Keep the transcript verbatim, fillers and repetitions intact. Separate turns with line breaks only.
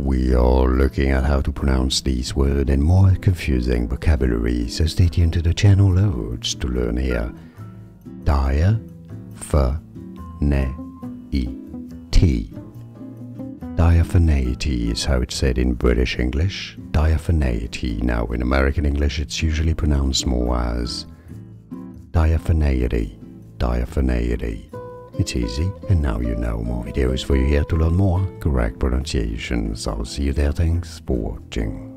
We are looking at how to pronounce these words and more confusing vocabulary, so stay tuned to the channel loads to learn here. Diaphaneity. Diaphaneity is how it's said in British English. Diaphaneity. Now in American English it's usually pronounced more as diaphaneity. Diaphaneity. It's easy, and now you know. More videos for you here to learn more correct pronunciations. I'll see you there. Thanks for watching.